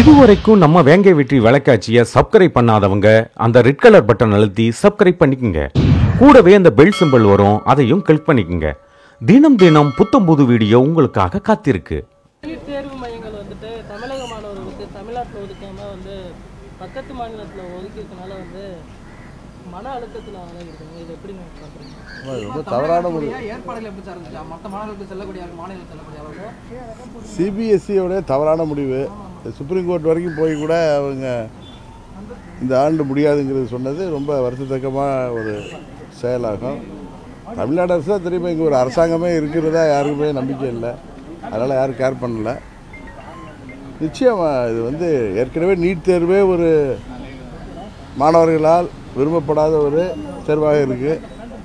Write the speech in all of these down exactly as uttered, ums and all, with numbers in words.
இதுவரைக்கும் நம்ம வேங்கை வெற்றி விளக்காட்சியை சப்ஸ்கிரைப் பண்ணாதவங்க அந்த ரெட் கலர் பட்டன் அழுத்தி சப்ஸ்கிரைப் பண்ணிக்கங்க. கூடவே அந்த பெல் சிம்பல் வரும், அதையும் கிளிக் பண்ணிக்கங்க. தினம் தினம் புத்தம் புது வீடியோ உங்களுக்காக காத்திருக்கு. தேர்வு மையங்கள் வந்துட்டு தமிழக மாணவர்களுக்கு தமிழ்நாட்டில் ஒதுக்காம வந்து பக்கத்து மாநிலத்தில் ஒதுக்கிறதுனால வந்து மன அழுத்தத்தில் ஆளாகிருக்காங்க. இது எப்படி நீங்கள் பார்க்குறீங்க? தவறான ஒரு ஏற்பாடுகள் எப்படி சார் இருந்துச்சு? மற்ற மாநிலத்துக்கு செல்லக்கூடிய மாநிலம் செல்லக்கூடிய சிபிஎஸ்சியோடைய தவறான முடிவு. சுப்ரீம் கோர்ட் வரைக்கும் போய் கூட அவங்க இந்த ஆண்டு முடியாதுங்கிறது சொன்னது ரொம்ப வருத்தத்தக்கமாக ஒரு செயலாகும். தமிழ்நாடு அரசு தான் தெரியுமா, இங்கே ஒரு அரசாங்கமே இருக்கிறதா யாருக்குமே நம்பிக்கை இல்லை, அதனால் யாரும் கேர் பண்ணலை. நிச்சயமாக இது வந்து ஏற்கனவே நீட் தேர்வே ஒரு மாணவர்களால் விரும்பப்படாத ஒரு தேர்வாக இருக்குது.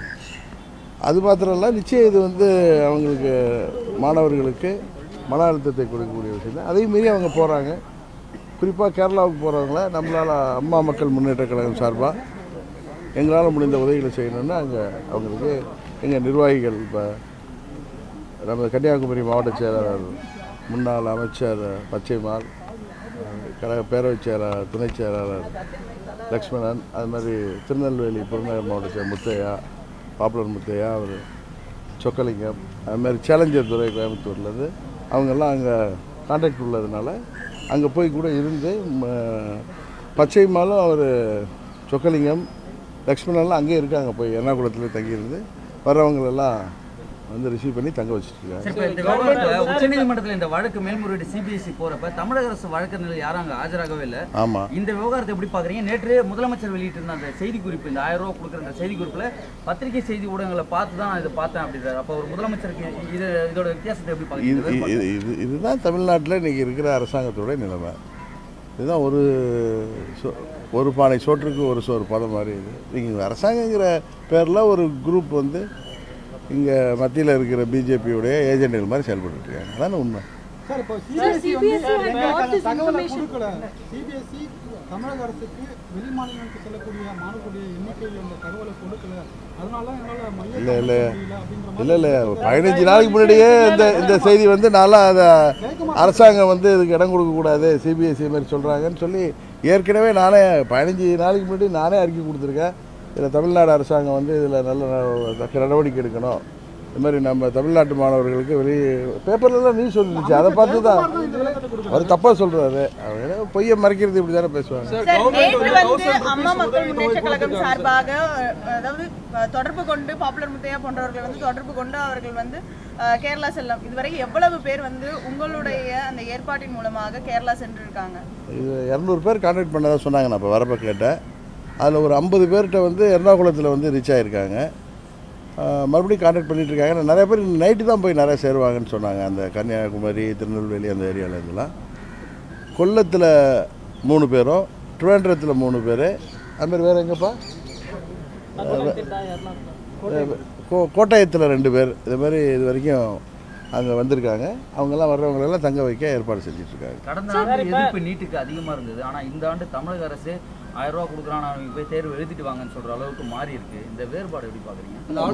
அது மாத்திரம் இல்லை, நிச்சயம் இது வந்து அவங்களுக்கு மாணவர்களுக்கு மன அழுத்தத்தை கொடுக்கக்கூடிய விஷயம் தான். அதையும் மீறி அவங்க போகிறாங்க. குறிப்பாக கேரளாவுக்கு போகிறவங்கள நம்மளால் அம்மா மக்கள் முன்னேற்ற கழகம் சார்பாக எங்களால் முடிந்த உதவிகளை செய்யணும்னு அங்கே அவங்களுக்கு எங்கள் நிர்வாகிகள், இப்போ நம்ம கன்னியாகுமரி மாவட்ட செயலாளர் முன்னாள் அமைச்சர் பச்சைமால், கழக பேரவைச் செயலாளர் துணை செயலாளர் லக்ஷ்மணன், அது மாதிரி திருநெல்வேலி புறநகர் மாவட்ட செயலர் முத்தையா, பாப்புலர் முத்தையா, அவர் சொக்கலிங்கம், அது மாதிரி சேலஞ்சர் துறை கோயம்புத்தூர்லேருந்து அவங்கெல்லாம் அங்கே கான்டாக்ட் உள்ளதுனால அங்கே போய் கூட இருந்து பச்சைமாலும் அவர் சொக்கலிங்கம் லக்ஷ்மணன்லாம் அங்கேயே இருக்காங்க. போய் எர்ணாகுளத்தில் தங்கியிருந்து வர்றவங்களெல்லாம் வந்து ரிசீவ் பண்ணி தங்க வச்சுருக்காங்க. உச்சநீதிமன்றத்தில் இந்த வழக்கு மேல்முறையீடு சிபிஎஸ்சி போறப்ப தமிழக அரசு வழக்கறிஞர்கள் யாரும் அங்கே ஆஜராகவே இல்லை. ஆமா, இந்த விவகாரத்தை எப்படி பாக்குறீங்க? நேற்று முதலமைச்சர் வெளியிட்டிருந்த அந்த செய்தி குறிப்பு, இந்த ஆயிரம் ரூபாய் கொடுக்குற அந்த செய்தி குறிப்புல பத்திரிகை செய்தி ஊடகங்களை பார்த்து தான் இதை பார்த்தேன் அப்படின்றாரு. அப்போ ஒரு முதலமைச்சருக்கு இது இதோட வித்தியாசத்தை எப்படி பாக்குறீங்க? இது இதுதான் தமிழ்நாட்டில் இன்னைக்கு இருக்கிற அரசாங்கத்தோட நிலைமை. இதுதான் ஒரு ஒரு பானை சோற்றுக்கு ஒரு சோறு பதம் மாதிரி. இது நீங்கள் அரசாங்கங்கிற பேரில் ஒரு குரூப் வந்து இங்கே மத்தியில் இருக்கிற பிஜேபியோடைய ஏஜென்ட்கள் மாதிரி செயல்பட்டு இருக்காங்க. அதான உண்மை. சார், இப்போ சிபிஎஸ்சி வந்து தகவலை கொடுக்கல. சிபிஎஸ்சி தமிழக அரசுக்கு வெளி மாநிலங்களுக்கு செல்லக்கூடிய மாணவர்களுடைய எண்ணிக்கையில் அந்த தகவலை கொடுக்கல. அதனால எங்களால் இல்லை இல்லை இல்லை இல்லை பதினஞ்சு நாளைக்கு முன்னாடியே இந்த இந்த செய்தி வந்து நல்லா அதை அரசாங்கம் வந்து இதுக்கு இடம் கொடுக்கக்கூடாது, சிபிஎஸ்சி மாதிரி சொல்கிறாங்கன்னு சொல்லி ஏற்கனவே நானே பதினஞ்சு நாளைக்கு முன்னாடி நானே அறிக்கை கொடுத்துருக்கேன். இதில் தமிழ்நாடு அரசாங்கம் வந்து இதில் நல்ல நடவடிக்கை எடுக்கணும். இது மாதிரி நம்ம தமிழ்நாட்டு மாணவர்களுக்கு வெளியே பேப்பர்லாம் நியூஸ் வந்துருச்சு, அதை பார்த்து தான் அவர் தப்பாக சொல்கிறாரு. அவங்க பொய்யை மறைக்கிறது இப்படி தானே பேசுவாங்க. அம்மா மக்கள் முன்னேற்ற கழகம் சார்பாக அதாவது தொடர்பு கொண்டு பாப்புலர் முத்தையா போன்றவர்கள் வந்து தொடர்பு கொண்டு அவர்கள் வந்து கேரளா செல்லம் இதுவரை எவ்வளவு பேர் வந்து உங்களுடைய அந்த ஏற்பாட்டின் மூலமாக கேரளா சென்று இருக்காங்க? இது இரநூறு பேர் கான்டாக்ட் பண்ணதாக சொன்னாங்க. நான் இப்போ வரப்போ கேட்டேன். அதில் ஒரு ஐம்பது பேர்கிட்ட வந்து எர்ணாகுளத்தில் வந்து ரீச் ஆகிருக்காங்க. மறுபடியும் கான்டாக்ட் பண்ணிகிட்டு இருக்காங்க. நிறைய பேர் நைட்டு தான் போய் நிறைய சேருவாங்கன்னு சொன்னாங்க. அந்த கன்னியாகுமரி, திருநெல்வேலி அந்த ஏரியாவில் இருந்தெல்லாம். கொல்லத்தில் மூணு பேரும், ட்ரிவாண்ட்ரத்தில் மூணு பேர், அதுமாதிரி வேறு எங்கேப்பா கோ கோட்டாயத்தில் ரெண்டு பேர், இது மாதிரி இது வரைக்கும் அங்கே வந்திருக்காங்க. அவங்கெல்லாம் வர்றவங்களெல்லாம் தங்க வைக்க ஏற்பாடு செஞ்சிட்ருக்காங்க. கடந்த ஆண்டு எதிர்ப்பு நீட்டுக்கு அதிகமாக இருந்தது. ஆனால் இந்த ஆண்டு தமிழக அரசு ஆயிரம் ரூபா கொடுக்குறான், அவங்க போய் தேர்வு எழுதிட்டு வாங்கன்னு சொல்கிற அளவுக்கு மாறி இருக்கு. இந்த வேறுபாடு எப்படி பார்க்குறீங்க?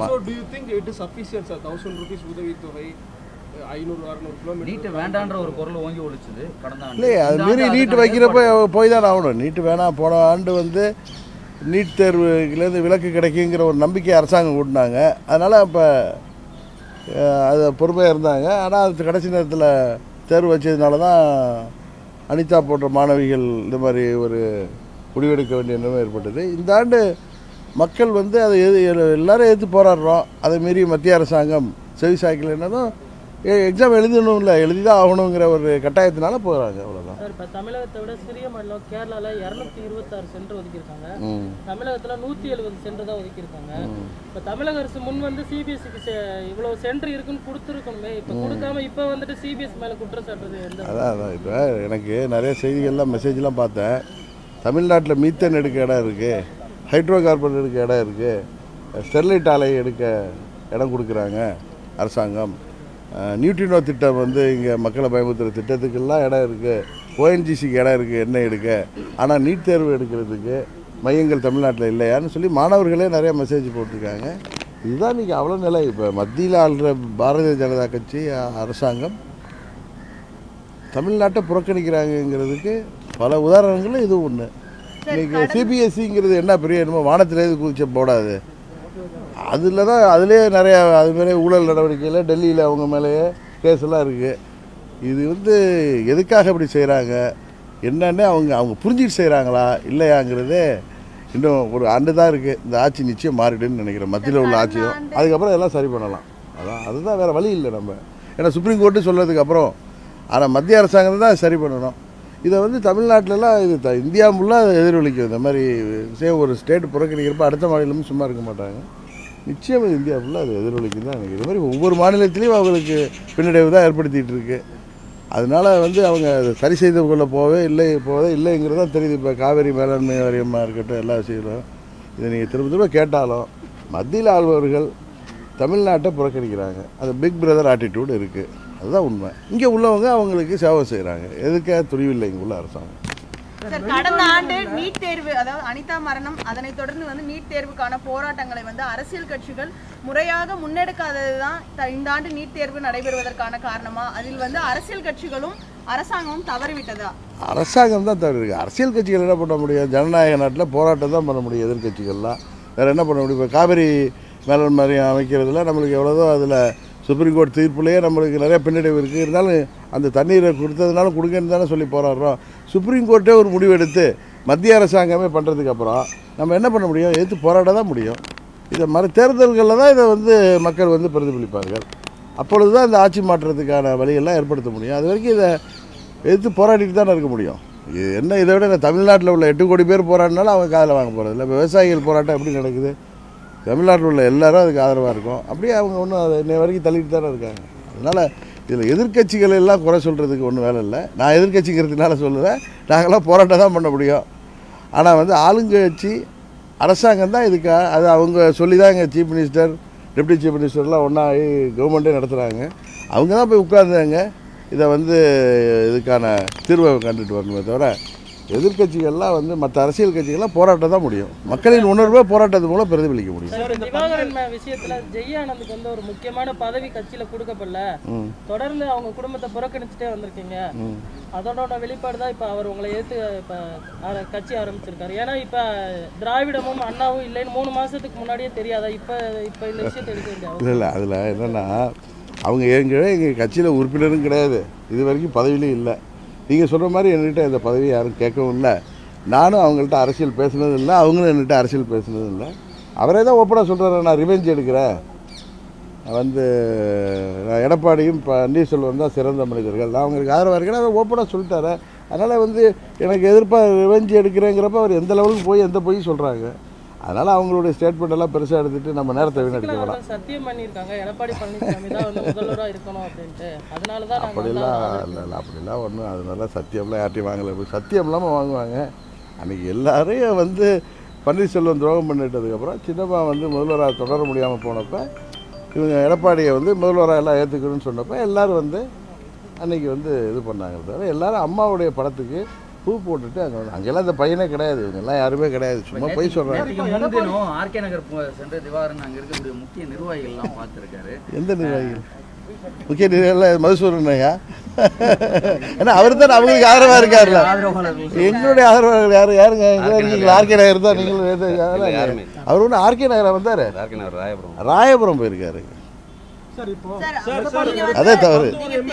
நீட்டு வேண்டான்ற ஒரு குரல் ஓங்கி ஒழிச்சுது கடந்த ஆண்டு. இல்லையே, அது மீறி நீட்டு வைக்கிறப்ப போய் தான் ஆகணும். நீட்டு வேணாம், போன ஆண்டு வந்து நீட் தேர்வுலேருந்து விலக்கு கிடைக்குங்கிற ஒரு நம்பிக்கை அரசாங்கம் கூட்டினாங்க. அதனால் இப்போ அது பொறுமையாக இருந்தாங்க. ஆனால் அது கடைசி நேரத்தில் தேர்வு வச்சதுனால தான் அனிதா போன்ற மாணவிகள் இந்த மாதிரி ஒரு முடிவெடுக்க வேண்டிய நிலைமை ஏற்பட்டது. இந்த ஆண்டு மக்கள் வந்து அதை எது எல்லோரும் எதிர்த்து போராடுறோம். அதை மீறி மத்திய அரசாங்கம் செவி சாய்க்கலைன்னதும் எக்ஸாம் எழுதணும், இல்லை எழுதி தான் ஆகணுங்கிற ஒரு கட்டாயத்தினால போகிறாங்க. அவ்வளோதான். சார், இப்போ தமிழகத்தை விட சிறிய மாநிலம் கேரளாவில் இரநூத்தி இருபத்தாறு சென்டர் ஒதுக்கியிருக்காங்க. தமிழகத்தில் நூற்றி எழுபது சென்டர் தான் ஒதுக்கியிருக்காங்க. இப்போ தமிழக அரசு முன் வந்து சிபிஎஸ்சிக்கு இவ்வளோ சென்டர் இருக்குன்னு கொடுத்துருக்கணுமே, இப்போ கொடுக்காம இப்போ வந்துட்டு சிபிஎஸ்சி மேலே குற்றம் சாட்டுறது எந்த? அதான் அதான் இப்போ எனக்கு நிறைய செய்திகள்லாம் மெசேஜ்லாம் பார்த்தேன். தமிழ்நாட்டில் மீத்தேன் எடுக்க இடம் இருக்குது, ஹைட்ரோ கார்பன் எடுக்க இடம் இருக்குது, ஸ்டெர்லைட் ஆலை எடுக்க இடம் கொடுக்குறாங்க அரசாங்கம். நியூட்ரினோ திட்டம் வந்து இங்கே மக்களை பயமுறுத்துகிற திட்டத்துக்கெல்லாம் இடம் இருக்குது, ஓஎன்ஜிசிக்கு இடம் இருக்குது எண்ணெய் எடுக்க. ஆனால் நீட் தேர்வு எடுக்கிறதுக்கு மையங்கள் தமிழ்நாட்டில் இல்லையான்னு சொல்லி மாணவர்களே நிறைய மெசேஜ் போட்டிருக்காங்க. இதுதான் இன்றைக்கி அவ்வளோ நிலை. இப்போ மத்தியில் ஆளுற பாரதிய ஜனதா கட்சி அரசாங்கம் தமிழ்நாட்டை புறக்கணிக்கிறாங்கங்கிறதுக்கு பல உதாரணங்களும் இது ஒன்று. இன்றைக்கி சிபிஎஸ்சிங்கிறது என்ன பெரிய என்னமோ வானத்திலேருந்து குதிச்ச போடாது. அதில் தான் அதுலேயே நிறையா அதுமாரி ஊழல் நடவடிக்கையில் டெல்லியில் அவங்க மேலேயே கேஸெல்லாம் இருக்குது. இது வந்து எதுக்காக இப்படி செய்கிறாங்க என்னன்னு அவங்க அவங்க புரிஞ்சுட்டு செய்கிறாங்களா இல்லையாங்கிறதே இன்னும் ஒரு ஆண்டு தான் இருக்குது. இந்த ஆட்சி நிச்சயம் மாறிடுன்னு நினைக்கிறேன், மத்தியில் உள்ள ஆட்சியும். அதுக்கப்புறம் எல்லாம் சரி பண்ணலாம். அதான் அதுதான் வேறு வழி இல்லை நம்ம. ஏன்னா சுப்ரீம் கோர்ட்டு சொல்கிறதுக்கு அப்புறம் ஆனால் மத்திய அரசாங்கம் தான் சரி பண்ணணும். இதை வந்து தமிழ்நாட்டிலலாம் இது த இந்தியா ஃபுல்லாக எதிரொலிக்கும். இந்த மாதிரி சேம் ஒரு ஸ்டேட் புறக்கணிக்கிறப்ப அடுத்த மாநிலமும் சும்மா இருக்க மாட்டாங்க. நிச்சயம் இது இந்தியா ஃபுல்லாக அது எதிரொலிக்கும் தான் நினைக்கிறேன். இது மாதிரி ஒவ்வொரு மாநிலத்திலையும் அவங்களுக்கு பின்னடைவு தான் ஏற்படுத்திகிட்டு இருக்கு. அதனால் வந்து அவங்க சரி செய்து கொள்ள போவே இல்லை போவதே இல்லைங்கிறது தான் தெரியுது. இப்போ காவேரி மேலாண்மை வாரியமாக இருக்கட்டும் எல்லா விஷயங்களும் இதை நீங்கள் திரும்ப திரும்ப கேட்டாலும் மத்தியில் ஆள்பவர்கள் தமிழ்நாட்டை புறக்கணிக்கிறாங்க. அது பிக் பிரதர் ஆட்டிடியூட் இருக்குது. அதுதான் உண்மை. இங்கே உள்ளவங்க அவங்களுக்கு சேவை செய்கிறாங்க. எதுக்காக துணிவில்லை இங்கே உள்ள அரசாங்கம். சார், கடந்த ஆண்டு நீட் தேர்வு, அதாவது அனிதா மரணம், அதனைத் தொடர்ந்து வந்து நீட் தேர்வுக்கான போராட்டங்களை வந்து அரசியல் கட்சிகள் முறையாக முன்னெடுக்காதது தான் இந்த ஆண்டு நீட் தேர்வு நடைபெறுவதற்கான காரணமா? அதில் வந்து அரசியல் கட்சிகளும் அரசாங்கமும் தவறிவிட்டதா? அரசாங்கம் தான் தவறு இருக்குது. அரசியல் கட்சிகள் என்ன பண்ண முடியும்? ஜனநாயக நாட்டில் போராட்டம் தான் பண்ண முடியும். எதிர்கட்சிகள்லாம் வேறு என்ன பண்ண முடியும்? இப்போ காவிரி மேலாண்மை வாரியம் அமைக்கிறதுல நம்மளுக்கு எவ்வளோதோ அதில் சுப்ரீம் கோர்ட் தீர்ப்புலேயே நம்மளுக்கு நிறைய பின்னடைவு இருக்குது. இருந்தாலும் அந்த தண்ணீரை கொடுத்ததுனால கொடுங்கன்னு தானே சொல்லி போராடுறோம். சுப்ரீம் கோர்ட்டே ஒரு முடிவு எடுத்து மத்திய அரசாங்கமே பண்ணுறதுக்கு அப்புறம் நம்ம என்ன பண்ண முடியும்? எதிர்த்து போராட தான் முடியும். இதை மறு தேர்தல்களில் தான் இதை வந்து மக்கள் வந்து பிரதிபலிப்பார்கள். அப்பொழுது தான் இந்த ஆட்சி மாற்றத்துக்கான வழியெல்லாம் ஏற்படுத்த முடியும். அது வரைக்கும் இதை எதிர்த்து போராடிட்டு தானே இருக்க முடியும். இது என்ன இதை விட தமிழ்நாட்டில் உள்ள எட்டு கோடி பேர் போராடினாலும் அவங்க காதில் வாங்க போகிறது இல்லை. இப்போ விவசாயிகள் போராட்டம் எப்படி நடக்குது? தமிழ்நாட்டில் உள்ள எல்லாரும் அதுக்கு ஆதரவாக இருக்கும். அப்படியே அவங்க ஒன்றும் அதை இன்னை வரைக்கும் தள்ளிட்டு தானே இருக்காங்க. அதனால் இதில் எதிர்கட்சிகள் எல்லாம் குறை சொல்கிறதுக்கு ஒன்றும் வேலை இல்லை. நான் எதிர்கட்சிங்கிறதுனால சொல்லுறேன், நாங்களாம் போராட்டம் தான் பண்ண முடியும். ஆனால் வந்து ஆளுங்கட்சி அரசாங்கம் தான் இதுக்கு அது அவங்க சொல்லி தான் எங்கள் சீஃப் மினிஸ்டர் டெப்டி சீஃப் மினிஸ்டர்லாம் ஒன்றா கவர்மெண்ட்டே நடத்துகிறாங்க. அவங்க தான் போய் உட்கார்ந்தாங்க இதை வந்து இதுக்கான தீர்வை கண்டுட்டு வரணுமே தவிர எதிர்கட்சிகள்லாம் வந்து மற்ற அரசியல் கட்சிகள்லாம் போராட்டம் தான் முடியும். மக்களின் உணர்வை போராட்டத்து மூலம் பிரதிபலிக்க முடியும். திவாகரன் விஷயத்துல ஜெய்யானந்துக்கு வந்து ஒரு முக்கியமான பதவி கட்சியில கொடுக்கப்படல, தொடர்ந்து அவங்க குடும்பத்தை புறக்கணிச்சுட்டே வந்திருக்கீங்க. அதோட வெளிப்பாடு தான் இப்ப அவர் உங்களை ஏத்து இப்ப கட்சி ஆரம்பிச்சிருக்காரு. ஏன்னா இப்ப திராவிடமும் அண்ணாவும் இல்லைன்னு மூணு மாசத்துக்கு முன்னாடியே தெரியாதா? இப்ப இப்ப இந்த விஷயத்தை எடுக்க வேண்டிய இல்லை இல்லை அதில் என்னென்னா அவங்க எங்க எங்கள் கட்சியில் உறுப்பினரும் கிடையாது, இது வரைக்கும் பதவியிலும் இல்லை. நீங்கள் சொல்கிற மாதிரி என்கிட்ட இந்த பதவி யாரும் கேட்கவும் இல்லை. நானும் அவங்கள்ட்ட அரசியல் பேசுனதும் இல்லை, அவங்களும் என்கிட்ட அரசியல் பேசுனதும் இல்லை. அவரே தான் ஓப்பனாக சொல்கிறாரு, நான் ரிவெஞ்ச் எடுக்கிறேன், வந்து நான் எடப்பாடியும் பன்னீர்செல்வம் தான் சிறந்த மனிதர்கள், நான் அவங்களுக்கு ஆதரவாக இருக்கேன், அவர் ஓப்பனாக சொல்லிட்டாரு. அதனால் வந்து எனக்கு எதிர்ப்பாக ரிவெஞ்ச் எடுக்கிறேங்கிறப்ப அவர் எந்த லெவலுக்கு போய் எந்த போய் சொல்கிறாங்க. அதனால் அவங்களுடைய ஸ்டேட்மெண்ட் எல்லாம் பெருசாக எடுத்துட்டு நம்ம நேரத்தை வீணடிக்க வேணாம். சத்தியம் பண்ணியிருக்காங்க எடப்பாடி பழனிசாமி தான் வந்து முதல்வராக இருக்கணும் அப்படின்ட்டு. அதனால தான் அப்படிலாம் இல்லை இல்லை அப்படிலாம் ஒன்றும் அதனால சத்தியம்லாம் யார்ட்டையும் வாங்கலை. சத்தியம் இல்லாமல் வாங்குவாங்க. அன்றைக்கி எல்லாரையும் வந்து பன்னீர்செல்வம் துரோகம் பண்ணிட்டதுக்கப்புறம் சின்னப்பா வந்து முதல்வராக தொடர முடியாமல் போனப்போ இவங்க எடப்பாடியை வந்து முதல்வராக எல்லாம் ஏற்றுக்கணும்னு சொன்னப்போ எல்லோரும் வந்து அன்றைக்கி வந்து இது பண்ணாங்க. தவிர எல்லோரும் அம்மாவுடைய படத்துக்கு பூ போட்டுட்டு அங்கே வந்து அங்கெல்லாம் இந்த பையனே கிடையாது, இவங்க எல்லாம் யாருமே கிடையாது, சும்மா போய் சொல்கிறாங்க. ஆர்கே நகர் சென்ற திவாகரன் அங்கே இருக்கக்கூடிய முக்கிய நிர்வாகிகள்லாம் பார்த்துருக்காரு. எந்த நிர்வாகிகள்? முக்கிய நிர்வாகிகள் மதுசூரனையா? ஏன்னா அவர் தான் அவங்களுக்கு ஆதரவாக இருக்காருல்ல. எங்களுடைய ஆதரவாளர்கள் யார் யாருங்க? நீங்கள் ஆர்கே நகர் தான். நீங்கள் அவர் ஒன்று ஆர்கே நகரை வந்தார், ராயபுரம் போயிருக்காரு. அதே தவறு.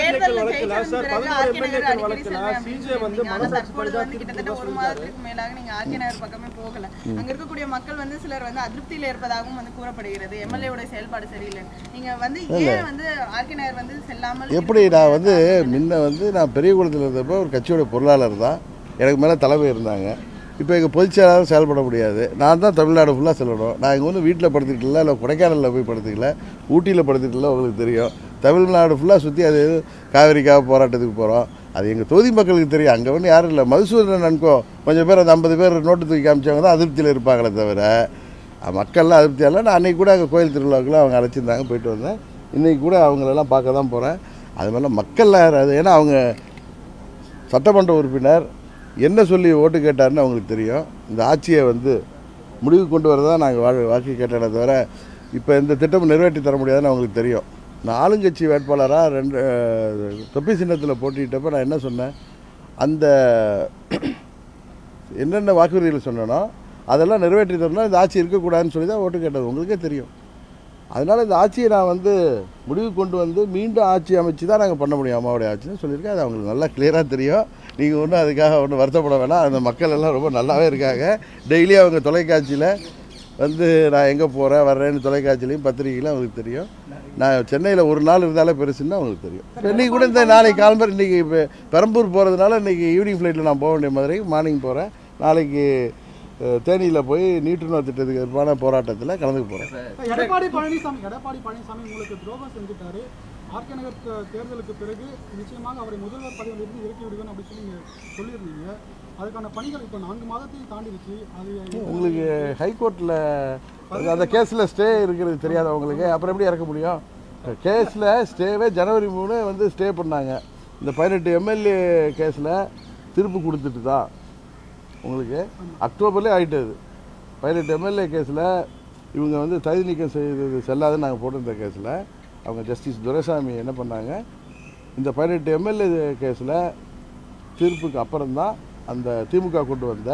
எப்படி நான் வந்து முன்ன வந்து நான் பெரிய குளத்தில் இருந்தப்போ ஒரு கட்சியோட பொருளாளர் தான், எனக்கு மேலே தலைமை இருந்தாங்க. இப்போ எங்கள் பொதுச்செயலாளர் செயல்பட முடியாது, நான் தான் தமிழ்நாடு ஃபுல்லாக செல்லணும். நான் இங்கே வந்து வீட்டில் படுத்துக்கிட்டல, இல்லை கொடைக்கானலில் போய் படுத்துக்கல, ஊட்டியில் படுத்துக்கிட்டல, உங்களுக்கு தெரியும். தமிழ்நாடு ஃபுல்லாக சுற்றி அது காவிரிக்காக போராட்டத்துக்கு போகிறோம். அது எங்கள் தொகுதி மக்களுக்கு தெரியும். அங்கே வந்து யாரும் இல்லை. மதுசூதனன் நன்கோ கொஞ்சம் பேர் அந்த ஐம்பது பேர் நோட்டு தூக்கி காமிச்சவங்க தான் அதிருப்தியில் இருப்பாங்களே தவிர மக்கள்லாம் அதிருப்தியால். நான் அன்றைக்கி கூட அங்கே கோயில் திருவிழாவுக்குலாம் அவங்க அழைச்சிருந்தாங்க, போயிட்டு வந்தேன். இன்றைக்கி கூட அவங்களெல்லாம் பார்க்க தான் போகிறேன். அது மாதிரிலாம் மக்கள்லாம் யாராவது, ஏன்னா அவங்க சட்டமன்ற உறுப்பினர் என்ன சொல்லி ஓட்டு கேட்டார்னு அவங்களுக்கு தெரியும். இந்த ஆட்சியை வந்து முடிவு கொண்டு வரதான் நாங்கள் வா வாக்கு கேட்டேனே தவிர இப்போ இந்த திட்டம் நிறைவேற்றி தர முடியாதுன்னு அவங்களுக்கு தெரியும். நான் ஆளுங்கட்சி வேட்பாளராக ரெண்டு தொப்பி சின்னத்தில் போட்டிட்டப்போ நான் என்ன சொன்னேன், அந்த என்னென்ன வாக்குறுதிகள் சொன்னேனோ அதெல்லாம் நிறைவேற்றி தரணும், இந்த ஆட்சி இருக்கக்கூடாதுன்னு சொல்லி தான் ஓட்டு கேட்டது, உங்களுக்கே தெரியும். அதனால் இந்த ஆட்சியை நான் வந்து முடிவு கொண்டு வந்து மீண்டும் ஆட்சி அமைச்சு தான் நாங்கள் பண்ண முடியும் அம்மாவுடைய ஆட்சின்னு சொல்லியிருக்கேன். அது அவங்களுக்கு நல்லா கிளியராக தெரியும். நீங்கள் ஒன்றும் அதுக்காக ஒன்றும் வருத்தப்பட வேணாம். அந்த மக்கள் எல்லாம் ரொம்ப நல்லாவே இருக்காங்க. டெய்லி அவங்க தொலைக்காட்சியில் வந்து நான் எங்கே போகிறேன் வர்றேன்னு தொலைக்காட்சியிலையும் பத்திரிகையிலும் அவங்களுக்கு தெரியும். நான் சென்னையில் ஒரு நாள் இருந்தாலே பெருசுன்னு அவங்களுக்கு தெரியும். இன்றைக்கி கூட இந்த நாளைக்கு காலம்பர் இன்றைக்கி இப்போ பெரம்பூர் போகிறதுனால இன்றைக்கி ஈவினிங் ஃப்ளைட்டில் நான் போக வேண்டிய மாதிரி மார்னிங் போகிறேன். நாளைக்கு தேனியில் போய் நீட்டுநர் திட்டத்துக்கு எதிரான போராட்டத்தில் கலந்துக்க போகிறேன். எடப்பாடி பழனிசாமி எடப்பாடி பழனிசாமி உங்களுக்கு துரோகம் செஞ்சுட்டாரு. ஆர்கே நகர் தேர்தலுக்கு பிறகு நிச்சயமாக அவரை முதல்வர் பதவியிலிருந்து இறக்கி விடுவேன் அப்படின்னு சொல்லி நீங்கள் சொல்லியிருந்தீங்க. அதுக்கான பணிகள் இப்போ நான்கு மாதத்தையும் தாண்டிடுச்சு. அது உங்களுக்கு ஹைகோர்ட்டில் அந்த கேஸில் ஸ்டே இருக்கிறது தெரியாத உங்களுக்கு அப்புறம் எப்படி இறக்க முடியும்? கேஸில் ஸ்டேவே ஜனவரி மூணு வந்து ஸ்டே பண்ணாங்க. இந்த பதினெட்டு எம்எல்ஏ கேஸில் திருப்பு கொடுத்துட்டு தான் உங்களுக்கு அக்டோபர்லேயே ஆகிட்டது. பதினெட்டு எம்எல்ஏ கேஸில் இவங்க வந்து தகுதி நீக்கம் செய்தது செல்லாதுன்னு நாங்கள் போட்டிருந்த கேஸில் அவங்க ஜஸ்டிஸ் துரைசாமி என்ன பண்ணாங்க, இந்த பதினெட்டு எம்எல்ஏ கேஸில் தீர்ப்புக்கு அப்புறம்தான் அந்த திமுக கொண்டு வந்த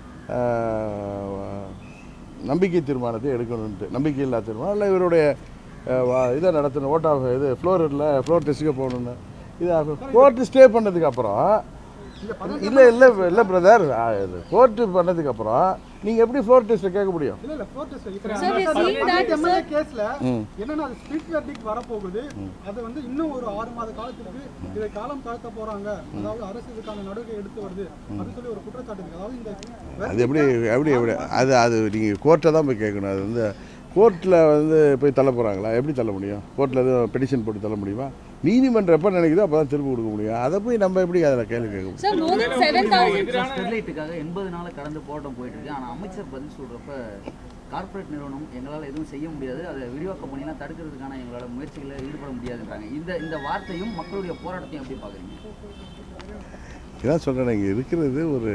நம்பிக்கை தீர்மானத்தை எடுக்கணுன்ட்டு, நம்பிக்கை இல்லா தீர்மானம் இல்லை இவருடைய இதை நடத்தணும், ஓட் ஆஃப் இது ஃப்ளோரில் ஃப்ளோர் டெஸ்ட்டுக்கு போகணுன்னு இது கோர்ட்டு ஸ்டே பண்ணதுக்கு அப்புறம் இல்லை இல்லை இல்லை பிரதர், கோர்ட்டு பண்ணதுக்கப்புறம் நீங்கள் எப்படி ஃப்ளோர் டெஸ்ட்டில் கேட்க முடியும்? இல்லை இல்லை ஃப்ளோர் டெஸ்ட் எம்எல்ஏ கேஸில் என்னென்னா அது ஸ்பிளிட் வெர்டிக்ட் வரப்போகுது. அது வந்து இன்னும் ஒரு ஆறு மாத காலத்திற்கு இதை காலம் தாழ்த்த போகிறாங்க, அதாவது அரசு இதுக்கான நடவடிக்கை எடுத்து வருது அப்படின்னு சொல்லி ஒரு குற்றச்சாட்டு இருக்குது. அதாவது இந்த அது எப்படி எப்படி எப்படி அது அது நீங்கள் கோர்ட்டை தான் போய் கேட்கணும். அது வந்து கோர்ட்டில் வந்து போய் தள்ள போகிறாங்களா? எப்படி தள்ள முடியும்? கோர்ட்டில் எதுவும் பெட்டிஷன் போட்டு தள்ள முடியுமா? நீதிமன்றம் எப்போ நினைக்குதோ அப்போ தான் திரும்ப கொடுக்க முடியும். அதை போய் நம்ம எப்படி அதில் கேள்வி கேட்க முடியும்? ஸ்டெர்லைட்டுக்காக எண்பது நாள் கடந்து போராட்டம் போயிட்டு இருக்கு. ஆனால் அமைச்சர் பதில் சொல்கிறப்ப கார்ப்பரேட் நிறுவனம் எங்களால் எதுவும் செய்ய முடியாது, அதை விரிவாக்கம் பண்ணினா தடுக்கிறதுக்கான எங்களோட முயற்சிகளை ஈடுபட முடியாதுன்றாங்க. இந்த இந்த வார்த்தையும் மக்களுடைய போராட்டத்தையும் எப்படி பார்க்குறீங்க? இதான் சொல்கிறேன், இங்கே இருக்கிறது ஒரு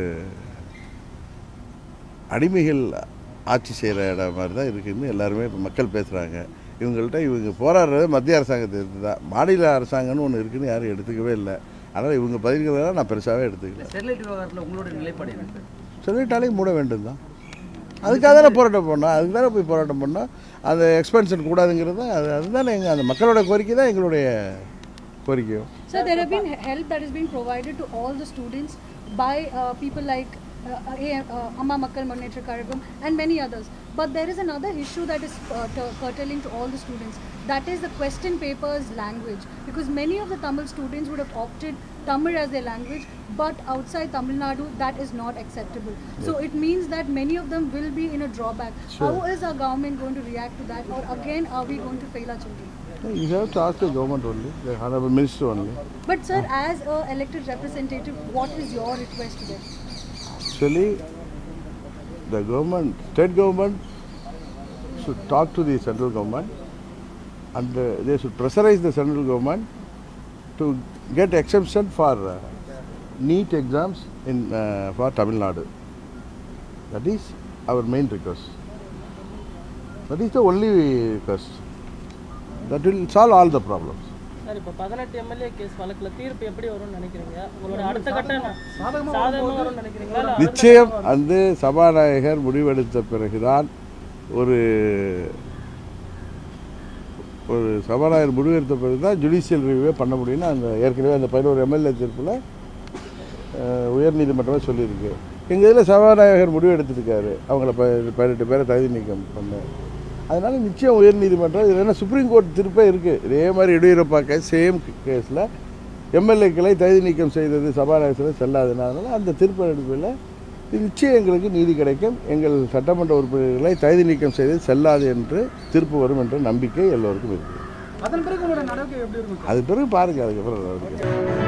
அடிமைகள் ஆட்சி செய்கிற இடம் மாதிரி தான் இருக்குதுன்னு எல்லாருமே இப்போ மக்கள் பேசுகிறாங்க. இவங்கள்ட்ட இவங்க போராடுறது மத்திய அரசாங்கத்தை எடுத்து தான், மாநில அரசாங்கம்னு ஒன்று இருக்குதுன்னு யாரும் எடுத்துக்கவே இல்லை. அதனால் இவங்க பதில்களெல்லாம் நான் பெருசாகவே எடுத்துக்கல. ஸ்டெர்லைட் விவகாரத்தில் உங்களோட நிலைப்பாடு என்ன சார்? ஸ்டெர்லைட்டாலையும் மூட வேண்டும் தான், அதுக்காக தானே போராட்டம் பண்ணோம், அதுக்கு தானே போய் போராட்டம் பண்ணோம். அந்த எக்ஸ்பென்ஷன் கூடாதுங்கிறது தான் அது அதுதானே எங்கள் அந்த மக்களோட கோரிக்கை தான் எங்களுடைய கோரிக்கையும். So there have been help that has been provided to all the students by uh, people like uh, uh, Amma Makkal Munnetra Kazhagam and many others. But there is another issue that is uh, curtailing to all the students. That is the question papers language. Because many of the Tamil students would have opted Tamil as their language, but outside Tamil Nadu that is not acceptable. Yes. So it means that many of them will be in a drawback. Sure. How is our government going to react to that? Or again, are we going to fail our children? You have to ask the government only, the Honorable Minister only. But sir, as a elected representative, what is your request to them? Actually, the government, state government should talk to the central government, and uh, they should pressurize the central government to get exemption for uh, NEET exams in uh, for Tamil Nadu. That is our main request. That is the only request. That will solve all the problems. Sir, இப்போ பதினெட்டு MLA case வழக்கில் தீர்ப்பு எப்படி வரும்னு நினைக்கிறீங்க? உங்களோட அடுத்த கட்டம் சாதகமாக வரும்னு நினைக்கிறீங்களா? நிச்சயம் அந்த சபாநாயகர் முடிவெடுத்த பிறகுதான் ஒரு ஒரு சபாநாயகர் முடிவெடுத்த பிறகு தான் ஜுடிஷியல் ரிவ்யூவே பண்ண முடியும்னு அந்த ஏற்கனவே அந்த பதினோரு எம்எல்ஏ தீர்ப்பில் உயர்நீதிமன்றமே சொல்லியிருக்கு. எங்கள் இதில் சபாநாயகர் முடிவு எடுத்துருக்காரு அவங்கள ப பதினெட்டு பேரை தகுதி நீக்கம் பண்ண. அதனால் நிச்சயம் உயர்நீதிமன்றம் இது என்ன சுப்ரீம் கோர்ட் திருப்பே இருக்குது. இதே மாதிரி எடியூரப்பா கேஸ் சேம் கேஸில் எம்எல்ஏக்களை தகுதி நீக்கம் செய்தது சபாநாயகத்தில் செல்லாதுனால அந்த தீர்ப்பு எடுப்பில் நிச்சயம் எங்களுக்கு நீதி கிடைக்கும். எங்கள் சட்டமன்ற உறுப்பினர்களை தகுதி நீக்கம் செய்தது செல்லாது என்று தீர்ப்பு வரும் என்ற நம்பிக்கை எல்லோருக்கும் இருக்குது. அதன் பிறகு உங்களோட நடவடிக்கை எப்படி இருக்கும்? அது பிறகு பாருங்கள், அதுக்கப்புறம்